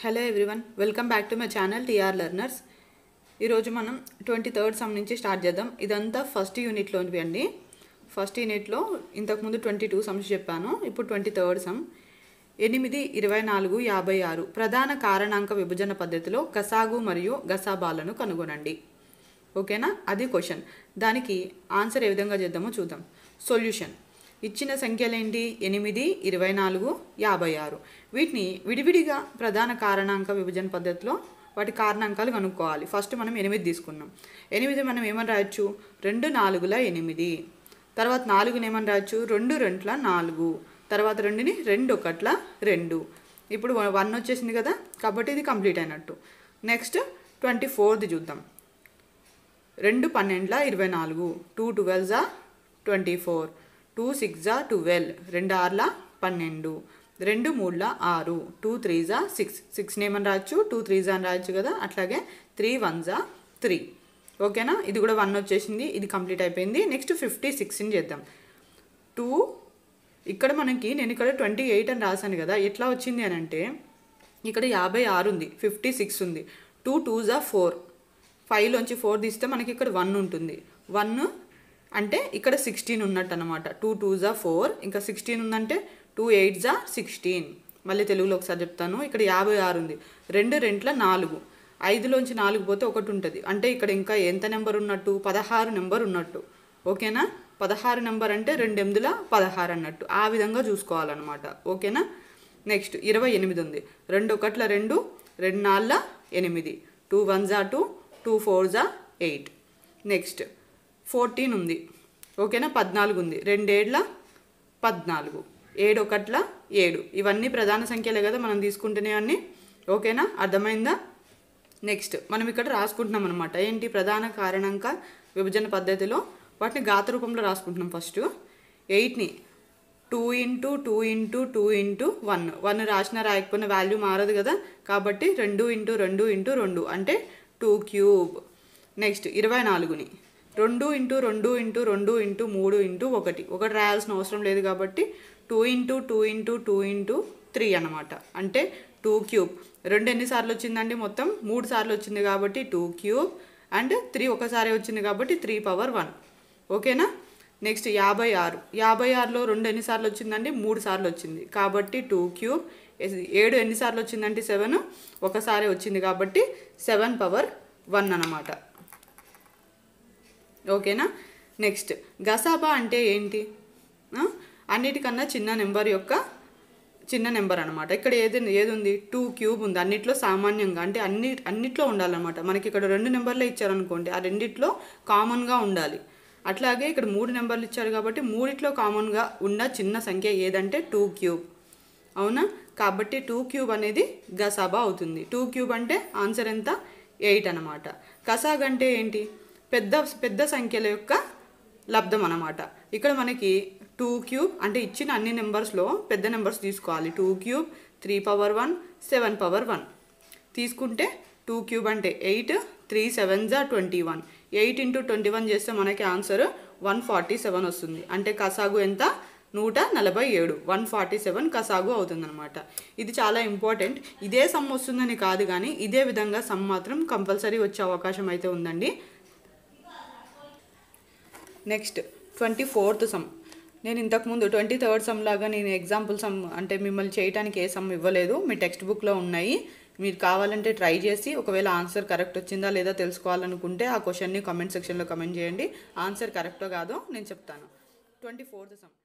Hello everyone, welcome back to my channel TR learners. ఈరోజు మనం 23rd some నుంచి start చేద్దాం. ఇదంతా ఫస్ట్ యూనిట్లోనివి అండి. ఫస్ట్ యూనిట్లో ఇంతకుముందు 22 సమ్స్ చెప్పాను. ఇప్పుడు 23rd సమ్. 8, 24, 56 ప్రధాన కారణాంక విభజన పద్ధతిలో గసాగు మరియు గసాబాలను కనుగొనండి. ఓకేనా, అది క్వశ్చన్. దానికి ఆన్సర్ ఏ విధంగా చేద్దామో చూద్దాం. సొల్యూషన్: ఇచ్చిన సంఖ్యలు ఏంటి? 8, 24, 56. వీటిని విడివిడిగా ప్రధాన కారణాంక విభజన పద్ధతిలో వాటి కారణాంకాలు కనుక్కోవాలి. ఫస్ట్ మనం 8 తీసుకున్నాం. 8 మనం ఏమని రాయొచ్చు? 2 4ల 8. తర్వాత 4ని ఏమని రాయొచ్చు? 2 2ల 4. తర్వాత 2ని 2 1ల 2. ఇప్పుడు 1 వచ్చేసింది కదా, కాబట్టి ఇది కంప్లీట్ అయినట్టు. నెక్స్ట్ 24ది చూద్దాం. 2 12ల 24, 2 12 24, 2 6 12, 2 6ల 12, 2 3ల 6, 2 3 6. 6ని ఏమని రాయొచ్చు? 2 3 అని రాయొచ్చు కదా. అట్లాగే 3 1 3. ఓకేనా, ఇది కూడా 1 వచ్చేసింది. ఇది కంప్లీట్ అయిపోయింది. నెక్స్ట్ 56ని చేద్దాం. 2 ఇక్కడ మనకి నేను ఇక్కడ 28 అని రాశాను కదా. ఎట్లా వచ్చింది అని అంటే ఇక్కడ 56 ఉంది, 56 ఉంది. 2 2 4, 5లోంచి 4 తీస్తే మనకి ఇక్కడ 1 ఉంటుంది. 1 అంటే ఇక్కడ 16 ఉన్నట్టు అనమాట. 2 2 4, ఇంకా 16 ఉందంటే 2 8 16. మళ్ళీ తెలుగులో ఒకసారి చెప్తాను. ఇక్కడ 56 ఉంది. 2 2ల 4, 5లోంచి 4 పోతే 1 ఉంటుంది. అంటే ఇక్కడ ఇంకా ఎంత నెంబర్ ఉన్నట్టు? 16 నెంబర్ ఉన్నట్టు. ఓకేనా, 16 నెంబర్ అంటే 2 8ల 16 అన్నట్టు. ఆ విధంగా చూసుకోవాలన్నమాట. ఓకేనా. నెక్స్ట్ 28 ఉంది. 2 1ల 2, 2 4ల 8, 2 1 2, 2 4 8. నెక్స్ట్ 14 ఉంది. ఓకేనా, 14 ఉంది. 2 7ల 14, 7 1ల 7. ఇవన్నీ ప్రధాన సంఖ్యలే కదా మనం తీసుకుంటునే అన్నీ. ఓకేనా, అర్థమైందా? నెక్స్ట్ మనం ఇక్కడ రాసుకుంటున్నాం అనమాట. ఏంటి? ప్రధాన కారణాంక విభజన పద్ధతిలో వాటిని ఘాత రూపంలో రాసుకుంటున్నాం. ఫస్ట్ 8ని 2 × 2 × 2 × 1. 1 రాసినా రాయకపోయినా వాల్యూ మారదు కదా, కాబట్టి 2 × 2 × 2 అంటే 2 క్యూబ్. నెక్స్ట్ 24ని 2 × 2 × 2 × 3 × 1. ఒకటి రాయాల్సిన అవసరం లేదు కాబట్టి 2 × 2 × 2 × 3 అనమాట. అంటే 2 క్యూబ్. 2 ఎన్నిసార్లు వచ్చిందండి? మొత్తం 3 సార్లు వచ్చింది కాబట్టి 2 క్యూబ్. అండ్ 3 ఒకసారి వచ్చింది కాబట్టి 3 పవర్ 1. ఓకేనా. నెక్స్ట్ 56. 56లో 2 ఎన్నిసార్లు వచ్చిందండి? 3 సార్లు వచ్చింది కాబట్టి 2 క్యూబ్. 7 ఎన్నిసార్లు వచ్చిందంటే 7 ఒకసారి వచ్చింది కాబట్టి 7 పవర్ 1 అనమాట. ఓకేనా. నెక్స్ట్ గసాబా అంటే ఏంటి? అన్నిటికన్నా చిన్న నెంబర్ యొక్క చిన్న నెంబర్ అనమాట. ఇక్కడ ఏది ఉంది? 2 క్యూబ్ ఉంది. అన్నిట్లో సామాన్యంగా అంటే అన్నిట్లో ఉండాలన్నమాట. మనకి ఇక్కడ 2 నెంబర్లే ఇచ్చారనుకోండి, ఆ రెండిట్లో కామన్గా ఉండాలి. అట్లాగే ఇక్కడ 3 నెంబర్లు ఇచ్చారు కాబట్టి 3లో కామన్గా ఉన్న చిన్న సంఖ్య ఏదంటే 2 క్యూబ్. అవునా, కాబట్టి 2 క్యూబ్ అనేది గసాబా అవుతుంది. 2 క్యూబ్ అంటే ఆన్సర్ ఎంత? 8 అనమాట. గసాగ్ అంటే ఏంటి? పెద్ద సంఖ్యల యొక్క లబ్ధం అనమాట. ఇక్కడ మనకి 2 క్యూబ్ అంటే ఇచ్చిన అన్ని నెంబర్స్లో పెద్ద నెంబర్స్ తీసుకోవాలి. 2 క్యూబ్, 3 పవర్ 1, 7 పవర్ 1 తీసుకుంటే 2 క్యూబ్ అంటే 8, 3 7 21. 8 × 21 చేస్తే మనకి ఆన్సర్ 147 వస్తుంది. అంటే కసాగు ఎంత? 147. 147 కసాగు అవుతుందన్నమాట. ఇది చాలా ఇంపార్టెంట్. ఇదే సమ్ వస్తుందని కాదు కానీ ఇదే విధంగా సమ్ మాత్రం కంపల్సరీ వచ్చే అవకాశం అయితే ఉందండి. నెక్స్ట్ 24th సమ్. నేను ఇంతకుముందు 23rd సమ్ లాగా నేను ఎగ్జాంపుల్ సమ్ అంటే మిమ్మల్ని చేయడానికి ఏ సమ్ ఇవ్వలేదు. మీ టెక్స్ట్ బుక్లో ఉన్నాయి. మీరు కావాలంటే ట్రై చేసి ఒకవేళ ఆన్సర్ కరెక్ట్ వచ్చిందా లేదా తెలుసుకోవాలనుకుంటే ఆ క్వశ్చన్ని కామెంట్ సెక్షన్లో కామెంట్ చేయండి. ఆన్సర్ కరెక్టో కాదో నేను చెప్తాను. 24th some.